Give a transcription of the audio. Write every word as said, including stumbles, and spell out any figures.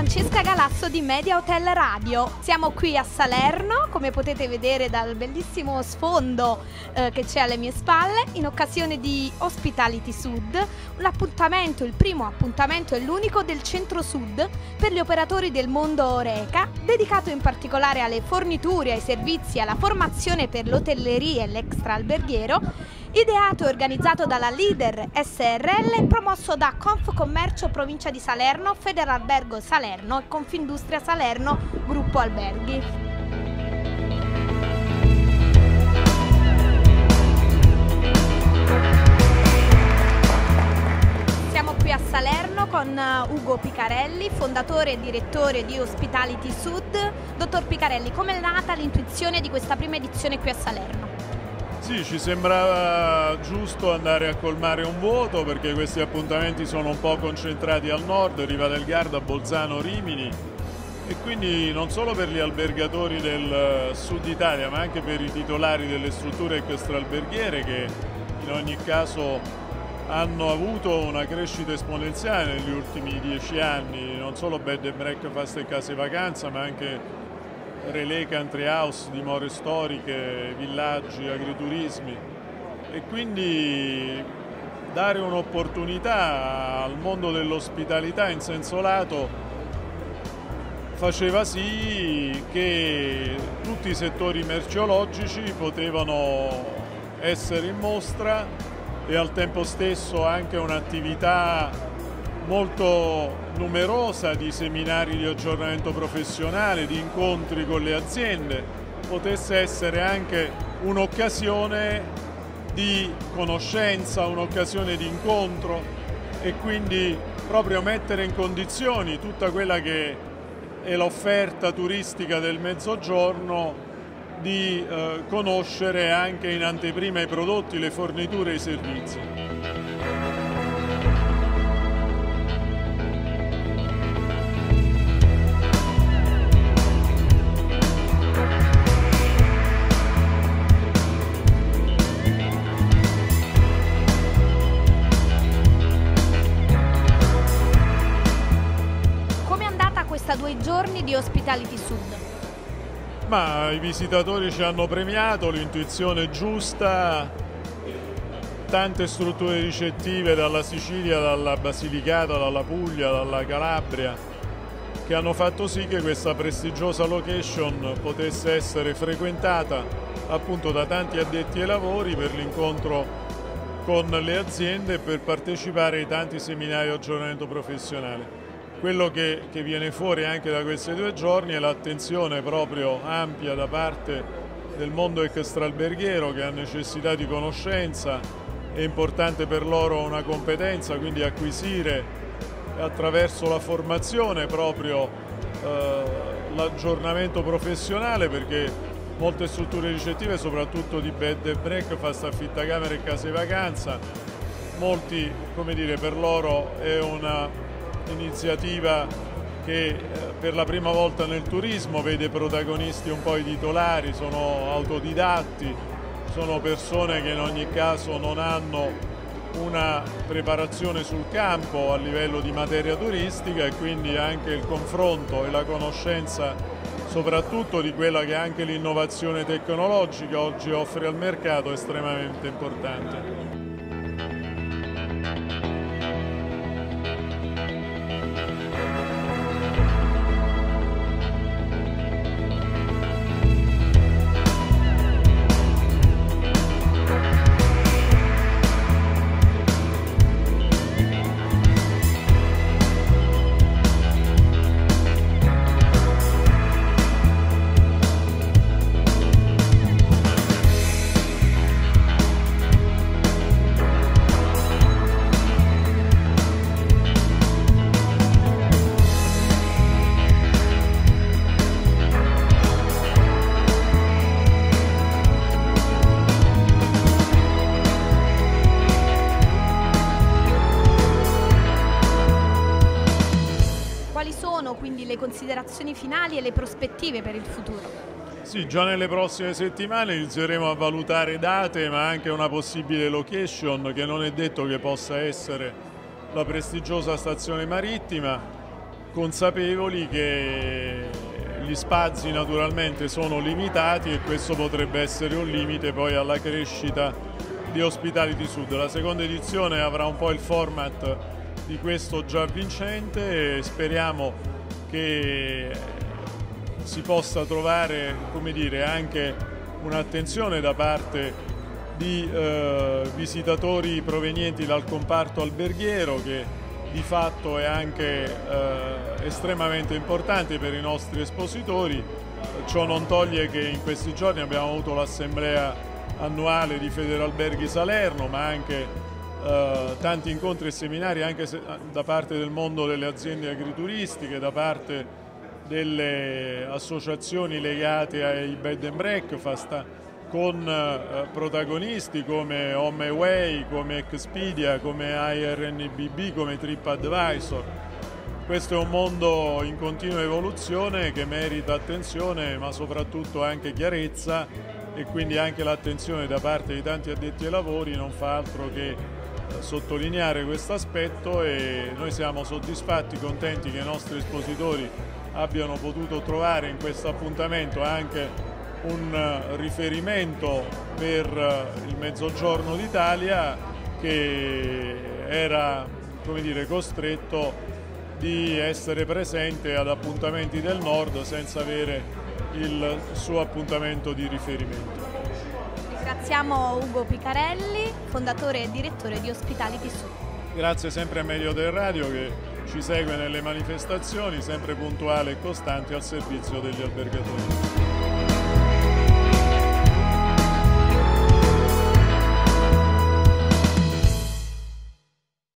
Francesca Galasso di Media Hotel Radio. Siamo qui a Salerno, come potete vedere dal bellissimo sfondo eh, che c'è alle mie spalle, in occasione di Hospitality Sud, l'appuntamento, il primo appuntamento e l'unico del Centro-Sud per gli operatori del mondo Horeca, dedicato in particolare alle forniture, ai servizi, alla formazione per l'hotelleria e l'extra alberghiero, ideato e organizzato dalla Leader S R L e promosso da Confcommercio Provincia di Salerno, Federalbergo Salerno e Confindustria Salerno Gruppo Alberghi. Siamo qui a Salerno con Ugo Picarelli, fondatore e direttore di Hospitality Sud. Dottor Picarelli, come è nata l'intuizione di questa prima edizione qui a Salerno? Sì, ci sembrava giusto andare a colmare un vuoto perché questi appuntamenti sono un po' concentrati al nord, Riva del Garda, Bolzano, Rimini, e quindi non solo per gli albergatori del sud Italia ma anche per i titolari delle strutture extraalberghiere che in ogni caso hanno avuto una crescita esponenziale negli ultimi dieci anni, non solo bed and breakfast e case vacanza ma anche relè, country house, dimore storiche, villaggi, agriturismi, e quindi dare un'opportunità al mondo dell'ospitalità in senso lato faceva sì che tutti i settori merceologici potevano essere in mostra e al tempo stesso anche un'attività molto numerosa di seminari di aggiornamento professionale, di incontri con le aziende, potesse essere anche un'occasione di conoscenza, un'occasione di incontro, e quindi proprio mettere in condizioni tutta quella che è l'offerta turistica del Mezzogiorno di eh, conoscere anche in anteprima i prodotti, le forniture e i servizi. Due giorni di Hospitality Sud. Ma i visitatori ci hanno premiato, l'intuizione giusta, tante strutture ricettive dalla Sicilia, dalla Basilicata, dalla Puglia, dalla Calabria, che hanno fatto sì che questa prestigiosa location potesse essere frequentata appunto da tanti addetti ai lavori per l'incontro con le aziende e per partecipare ai tanti seminari di aggiornamento professionale. Quello che, che viene fuori anche da questi due giorni è l'attenzione proprio ampia da parte del mondo extraalberghiero, che ha necessità di conoscenza, è importante per loro una competenza, quindi acquisire attraverso la formazione proprio eh, l'aggiornamento professionale, perché molte strutture ricettive, soprattutto di bed and breakfast, affittacamere e case vacanza, molti, come dire, per loro è una iniziativa che per la prima volta nel turismo vede protagonisti un po' i titolari, sono autodidatti, sono persone che in ogni caso non hanno una preparazione sul campo a livello di materia turistica, e quindi anche il confronto e la conoscenza soprattutto di quella che anche l'innovazione tecnologica oggi offre al mercato è estremamente importante. Quindi le considerazioni finali e le prospettive per il futuro? Sì, già nelle prossime settimane inizieremo a valutare date ma anche una possibile location, che non è detto che possa essere la prestigiosa stazione marittima, consapevoli che gli spazi naturalmente sono limitati e questo potrebbe essere un limite poi alla crescita di Hospitality Sud. La seconda edizione avrà un po' il format di questo già vincente e speriamo che si possa trovare, come dire, anche un'attenzione da parte di eh, visitatori provenienti dal comparto alberghiero, che di fatto è anche eh, estremamente importante per i nostri espositori. Ciò non toglie che in questi giorni abbiamo avuto l'assemblea annuale di Federalberghi Salerno, ma anche eh, tanti incontri e seminari anche se, da parte del mondo delle aziende agrituristiche, da parte delle associazioni legate ai bed and breakfast, con eh, protagonisti come HomeAway, come Expedia, come I R N B B, come TripAdvisor. Questo è un mondo in continua evoluzione che merita attenzione, ma soprattutto anche chiarezza, e quindi anche l'attenzione da parte di tanti addetti ai lavori non fa altro che eh, sottolineare questo aspetto, e noi siamo soddisfatti, contenti che i nostri espositori abbiano potuto trovare in questo appuntamento anche un riferimento per il Mezzogiorno d'Italia, che era, come dire, costretto di essere presente ad appuntamenti del Nord senza avere il suo appuntamento di riferimento. Ringraziamo Ugo Picarelli, fondatore e direttore di Hospitality Sud. Grazie sempre a Medio del Radio che ci segue nelle manifestazioni, sempre puntuale e costante al servizio degli albergatori.